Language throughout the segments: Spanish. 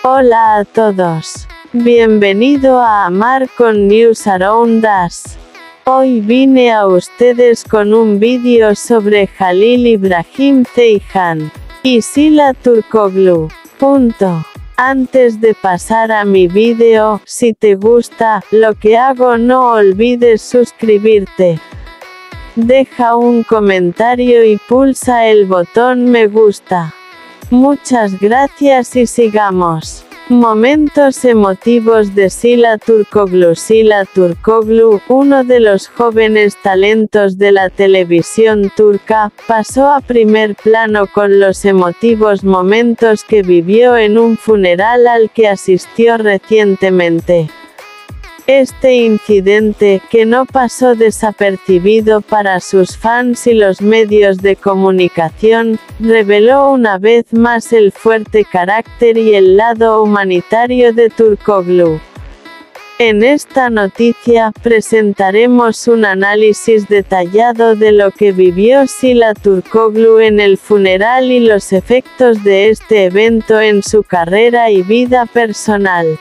Hola a todos. Bienvenido a Amar con News Around Us. Hoy vine a ustedes con un vídeo sobre Halil Ibrahim Ceyhan y Sila Turkoglu. Antes de pasar a mi vídeo, si te gusta lo que hago, no olvides suscribirte. Deja un comentario y pulsa el botón me gusta. Muchas gracias y sigamos. Momentos emotivos de Sila Turkoglu. Sila Turkoglu, uno de los jóvenes talentos de la televisión turca, pasó a primer plano con los emotivos momentos que vivió en un funeral al que asistió recientemente. Este incidente, que no pasó desapercibido para sus fans y los medios de comunicación, reveló una vez más el fuerte carácter y el lado humanitario de Turkoglu. En esta noticia, presentaremos un análisis detallado de lo que vivió Sila Turkoglu en el funeral y los efectos de este evento en su carrera y vida personal.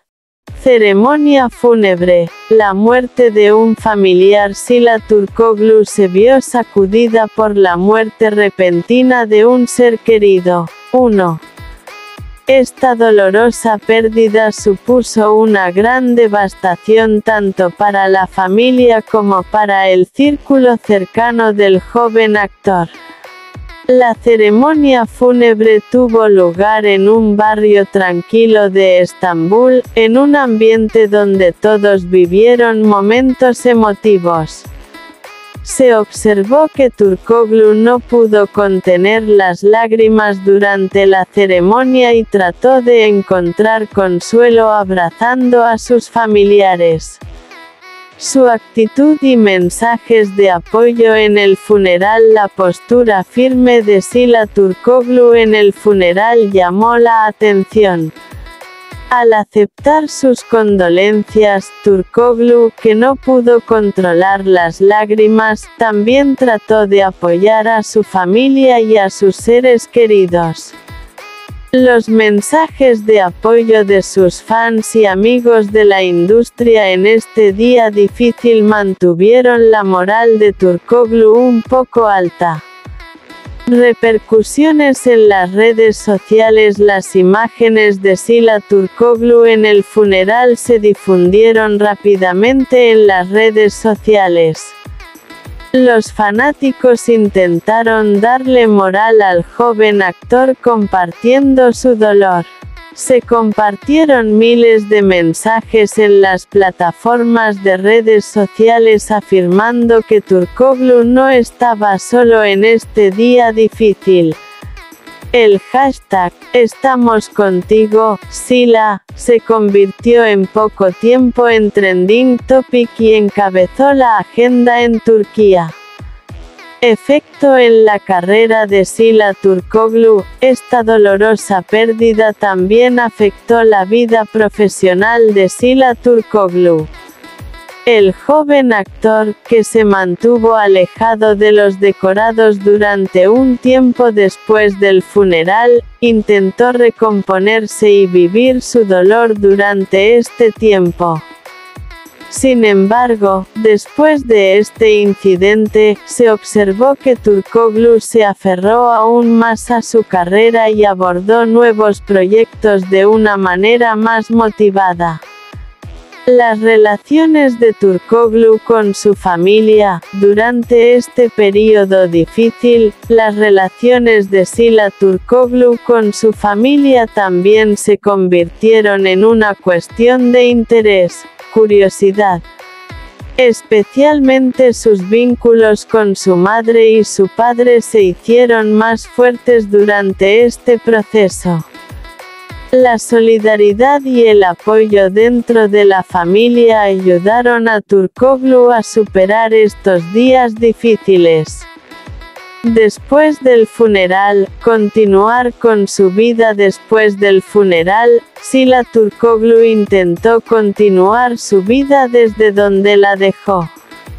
Ceremonia fúnebre. La muerte de un familiar. Sila Turkoglu se vio sacudida por la muerte repentina de un ser querido. 1. Esta dolorosa pérdida supuso una gran devastación tanto para la familia como para el círculo cercano del joven actor. La ceremonia fúnebre tuvo lugar en un barrio tranquilo de Estambul, en un ambiente donde todos vivieron momentos emotivos. Se observó que Turkoglu no pudo contener las lágrimas durante la ceremonia y trató de encontrar consuelo abrazando a sus familiares. Su actitud y mensajes de apoyo en el funeral. La postura firme de Sila Turkoglu en el funeral llamó la atención. Al aceptar sus condolencias, Turkoglu, que no pudo controlar las lágrimas, también trató de apoyar a su familia y a sus seres queridos. Los mensajes de apoyo de sus fans y amigos de la industria en este día difícil mantuvieron la moral de Turkoglu un poco alta. Repercusiones en las redes sociales. Las imágenes de Sila Turkoglu en el funeral se difundieron rápidamente en las redes sociales. Los fanáticos intentaron darle moral al joven actor compartiendo su dolor. Se compartieron miles de mensajes en las plataformas de redes sociales afirmando que Turkoglu no estaba solo en este día difícil. El hashtag "Estamos contigo, Sila" se convirtió en poco tiempo en trending topic y encabezó la agenda en Turquía. Efecto en la carrera de Sila Turkoglu. Esta dolorosa pérdida también afectó la vida profesional de Sila Turkoglu. El joven actor, que se mantuvo alejado de los decorados durante un tiempo después del funeral, intentó recomponerse y vivir su dolor durante este tiempo. Sin embargo, después de este incidente, se observó que Turkoglu se aferró aún más a su carrera y abordó nuevos proyectos de una manera más motivada. Las relaciones de Turkoglu con su familia. Durante este período difícil, las relaciones de Sila Turkoglu con su familia también se convirtieron en una cuestión de interés, curiosidad. Especialmente sus vínculos con su madre y su padre se hicieron más fuertes durante este proceso. La solidaridad y el apoyo dentro de la familia ayudaron a Turkoglu a superar estos días difíciles. Después del funeral, continuar con su vida. Después del funeral, Sila Turkoglu intentó continuar su vida desde donde la dejó.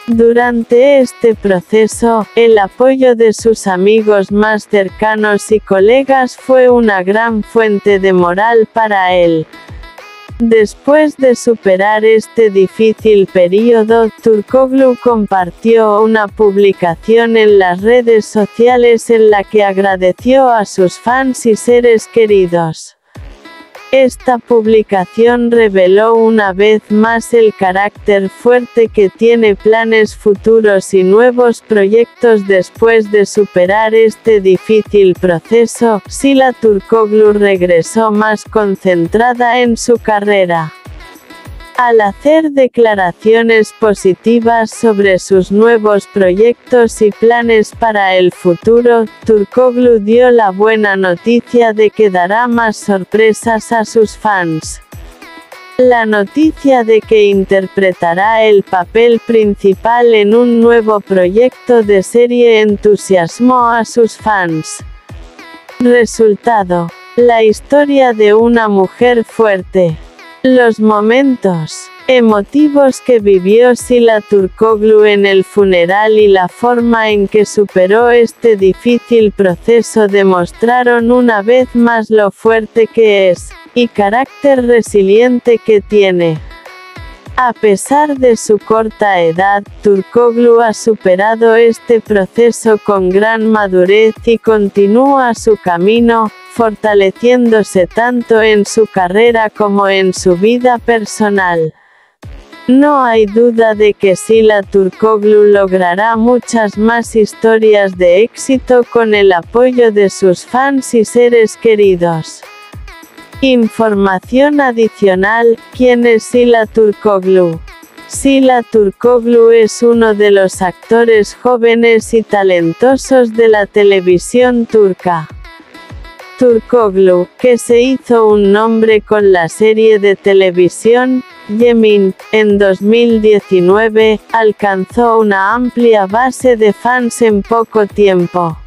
Durante este proceso, el apoyo de sus amigos más cercanos y colegas fue una gran fuente de moral para él. Después de superar este difícil período, Turkoglu compartió una publicación en las redes sociales en la que agradeció a sus fans y seres queridos. Esta publicación reveló una vez más el carácter fuerte que tiene, planes futuros y nuevos proyectos. Después de superar este difícil proceso, Sila Turkoglu regresó más concentrada en su carrera. Al hacer declaraciones positivas sobre sus nuevos proyectos y planes para el futuro, Turkoglu dio la buena noticia de que dará más sorpresas a sus fans. La noticia de que interpretará el papel principal en un nuevo proyecto de serie entusiasmó a sus fans. Resultado: la historia de una mujer fuerte. Los momentos emotivos que vivió Sila Turkoglu en el funeral y la forma en que superó este difícil proceso demostraron una vez más lo fuerte que es, y carácter resiliente que tiene. A pesar de su corta edad, Turkoglu ha superado este proceso con gran madurez y continúa su camino, fortaleciéndose tanto en su carrera como en su vida personal. No hay duda de que Sila Turkoglu logrará muchas más historias de éxito con el apoyo de sus fans y seres queridos. Información adicional: ¿quién es Sila Turkoglu? Sila Turkoglu es uno de los actores jóvenes y talentosos de la televisión turca. Turkoglu, que se hizo un nombre con la serie de televisión Yemin, en 2019, alcanzó una amplia base de fans en poco tiempo.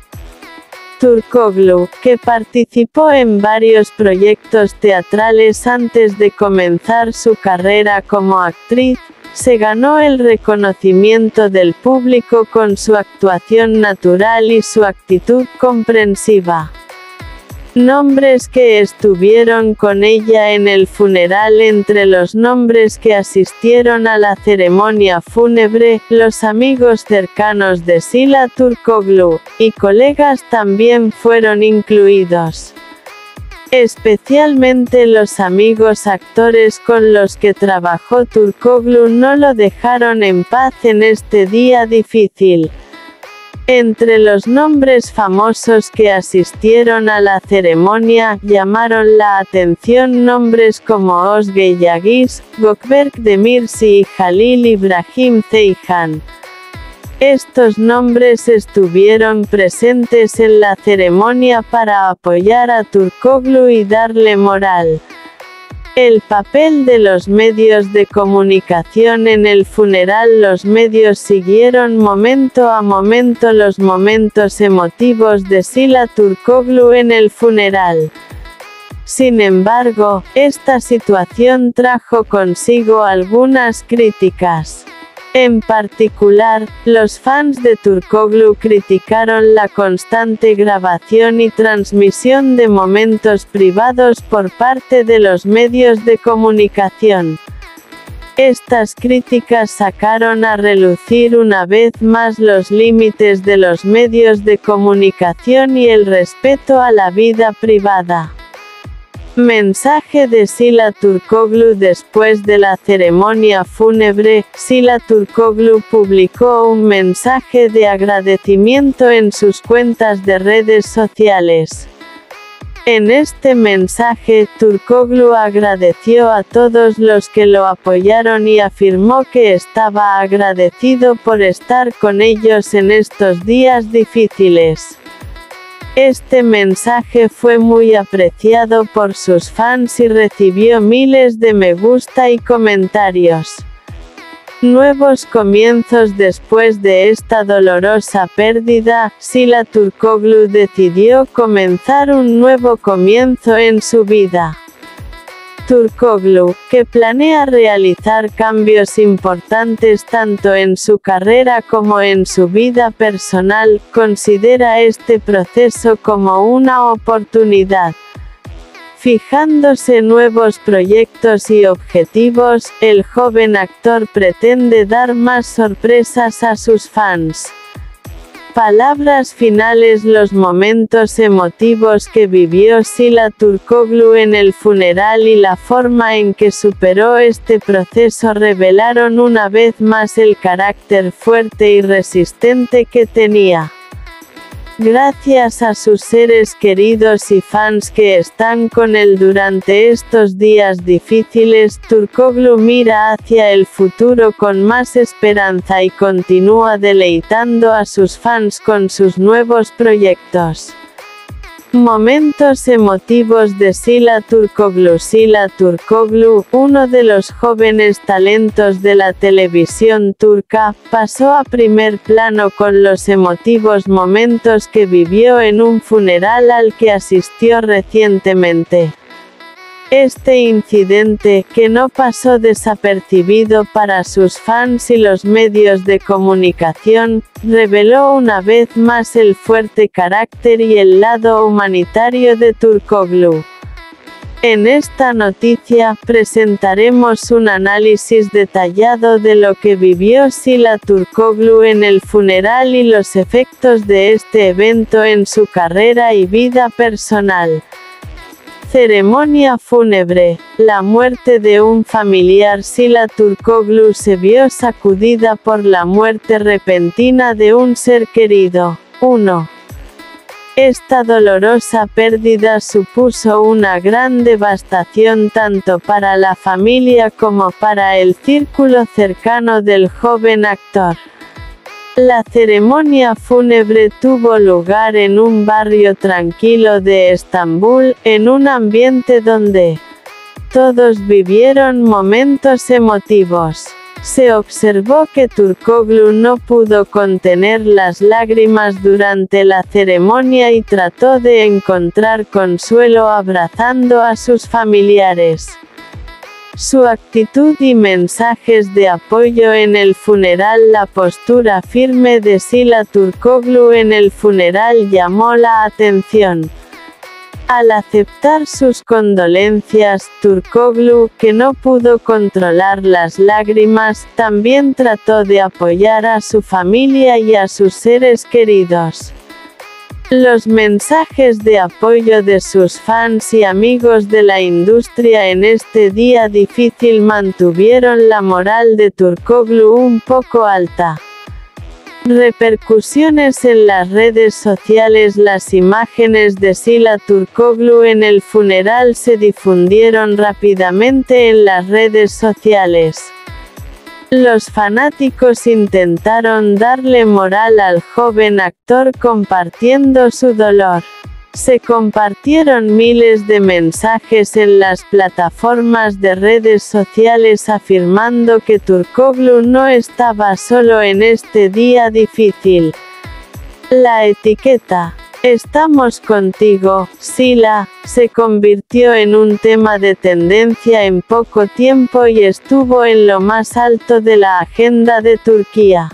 Turkoglu, que participó en varios proyectos teatrales antes de comenzar su carrera como actriz, se ganó el reconocimiento del público con su actuación natural y su actitud comprensiva. Nombres que estuvieron con ella en el funeral: entre los nombres que asistieron a la ceremonia fúnebre, los amigos cercanos de Sila Turkoglu, y colegas también fueron incluidos. Especialmente los amigos actores con los que trabajó Turkoglu no lo dejaron en paz en este día difícil. Entre los nombres famosos que asistieron a la ceremonia, llamaron la atención nombres como Özge Yağız, Gökberk Demirci y Halil İbrahim Ceyhan. Estos nombres estuvieron presentes en la ceremonia para apoyar a Turkoglu y darle moral. El papel de los medios de comunicación en el funeral: los medios siguieron momento a momento los momentos emotivos de Sila Turkoglu en el funeral. Sin embargo, esta situación trajo consigo algunas críticas. En particular, los fans de Turkoglu criticaron la constante grabación y transmisión de momentos privados por parte de los medios de comunicación. Estas críticas sacaron a relucir una vez más los límites de los medios de comunicación y el respeto a la vida privada. Mensaje de Sila Turkoglu después de la ceremonia fúnebre. Sila Turkoglu publicó un mensaje de agradecimiento en sus cuentas de redes sociales. En este mensaje, Turkoglu agradeció a todos los que lo apoyaron y afirmó que estaba agradecido por estar con ellos en estos días difíciles. Este mensaje fue muy apreciado por sus fans y recibió miles de me gusta y comentarios. Nuevos comienzos. Después de esta dolorosa pérdida, Sila Turkoglu decidió comenzar un nuevo comienzo en su vida. Turkoglu, que planea realizar cambios importantes tanto en su carrera como en su vida personal, considera este proceso como una oportunidad. Fijándose nuevos proyectos y objetivos, el joven actor pretende dar más sorpresas a sus fans. Palabras finales. Los momentos emotivos que vivió Sila Turkoglu en el funeral y la forma en que superó este proceso revelaron una vez más el carácter fuerte y resistente que tenía. Gracias a sus seres queridos y fans que están con él durante estos días difíciles, Turkoglu mira hacia el futuro con más esperanza y continúa deleitando a sus fans con sus nuevos proyectos. Momentos emotivos de Sila Turkoglu. Sila Turkoglu, uno de los jóvenes talentos de la televisión turca, pasó a primer plano con los emotivos momentos que vivió en un funeral al que asistió recientemente. Este incidente, que no pasó desapercibido para sus fans y los medios de comunicación, reveló una vez más el fuerte carácter y el lado humanitario de Turkoglu. En esta noticia, presentaremos un análisis detallado de lo que vivió Sila Turkoglu en el funeral y los efectos de este evento en su carrera y vida personal. Ceremonia fúnebre. La muerte de un familiar. Sila Turkoglu se vio sacudida por la muerte repentina de un ser querido. 1. Esta dolorosa pérdida supuso una gran devastación tanto para la familia como para el círculo cercano del joven actor. La ceremonia fúnebre tuvo lugar en un barrio tranquilo de Estambul, en un ambiente donde todos vivieron momentos emotivos. Se observó que Turkoglu no pudo contener las lágrimas durante la ceremonia y trató de encontrar consuelo abrazando a sus familiares. Su actitud y mensajes de apoyo en el funeral. La postura firme de Sila Turkoglu en el funeral llamó la atención. Al aceptar sus condolencias, Turkoglu, que no pudo controlar las lágrimas, también trató de apoyar a su familia y a sus seres queridos. Los mensajes de apoyo de sus fans y amigos de la industria en este día difícil mantuvieron la moral de Turkoglu un poco alta. Repercusiones en las redes sociales. Las imágenes de Sila Turkoglu en el funeral se difundieron rápidamente en las redes sociales. Los fanáticos intentaron darle moral al joven actor compartiendo su dolor. Se compartieron miles de mensajes en las plataformas de redes sociales afirmando que Turkoglu no estaba solo en este día difícil. La etiqueta "Estamos contigo, Sila", se convirtió en un tema de tendencia en poco tiempo y estuvo en lo más alto de la agenda de Turquía.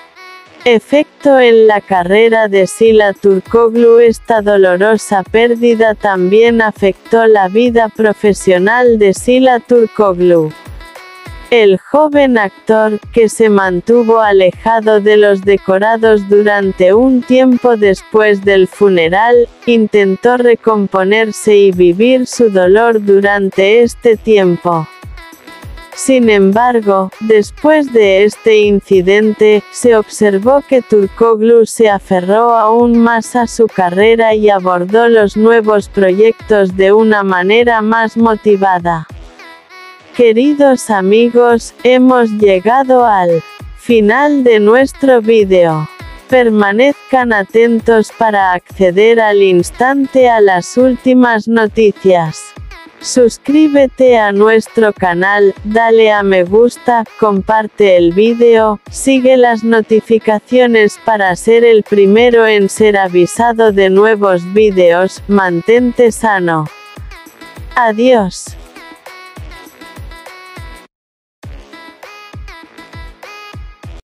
Efecto en la carrera de Sila Turkoglu. Esta dolorosa pérdida también afectó la vida profesional de Sila Turkoglu. El joven actor, que se mantuvo alejado de los decorados durante un tiempo después del funeral, intentó recomponerse y vivir su dolor durante este tiempo. Sin embargo, después de este incidente, se observó que Turkoglu se aferró aún más a su carrera y abordó los nuevos proyectos de una manera más motivada. Queridos amigos, hemos llegado al final de nuestro vídeo. Permanezcan atentos para acceder al instante a las últimas noticias. Suscríbete a nuestro canal, dale a me gusta, comparte el vídeo, sigue las notificaciones para ser el primero en ser avisado de nuevos vídeos. Mantente sano. Adiós.